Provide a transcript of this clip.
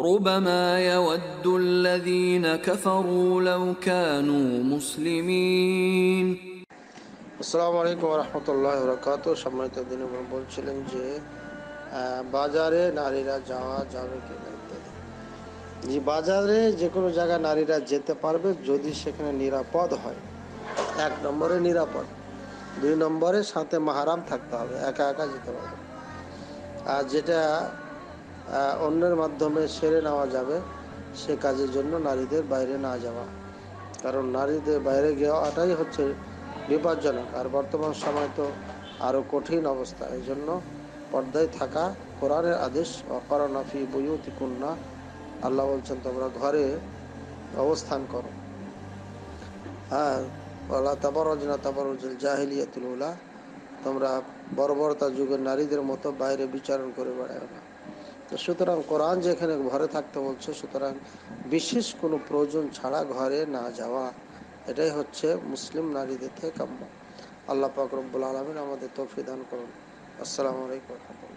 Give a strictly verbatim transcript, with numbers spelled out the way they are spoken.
ربما يود الذين كفروا لو كانوا مسلمين। আসসালামু আলাইকুম ওয়া রাহমাতুল্লাহি ওয়া বারাকাতুহু। সম্মানিত দিনী বোন, বলছিলেন যে বাজারে নারীরা যাওয়া যাবে কিনা ইত্যাদি। যে বাজারে যে কোনো জায়গায় নারীরা যেতে পারবে যদি সেখানে নিরাপদ হয়। এক নম্বরে নিরাপদ, দুই নম্বরে সাথে মাহারাম থাকতে হবে, একা একা যেতে পারবে। আর যেটা অন্যের মাধ্যমে সেরে নেওয়া যাবে সে কাজের জন্য নারীদের বাইরে না যাওয়া, কারণ নারীদের বাইরে যাওয়াটাই হচ্ছে বিপজ্জনক। আর বর্তমান সময় তো আরও কঠিন অবস্থা, এই জন্য পর্দায় থাকা কোরআনের আদেশ। অকরনা ফি বুয়ুতিকুন্না, আল্লাহ বলছেন তোমরা ঘরে অবস্থান করো। হ্যাঁ, ওয়ালা তাবাররাজনা তাবাররুজাল জাহিলিয়াতুল উলা, তোমরা বর্বরতা যুগের নারীদের মতো বাইরে বিচরণ করে বেড়াও না। তো সুতরাং কোরআন যেখানে ঘরে থাকতে বলছে, সুতরাং বিশেষ কোনো প্রয়োজন ছাড়া ঘরে না যাওয়া, এটাই হচ্ছে মুসলিম নারীদের থেকে কাম্য। আল্লাহ পাক রব্বুল আলামিন আমাদের তৌফিক দান করুন। আসসালামু আলাইকুম।